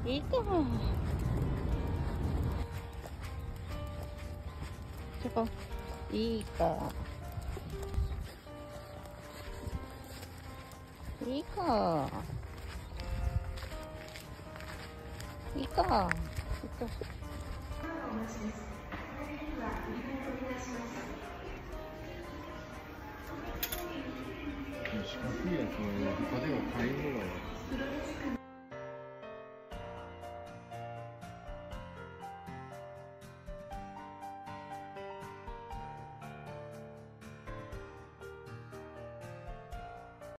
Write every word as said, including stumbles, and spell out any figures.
いいか。ちょこ、いいか。いいか。いいか。 四角いやつは他では買い物が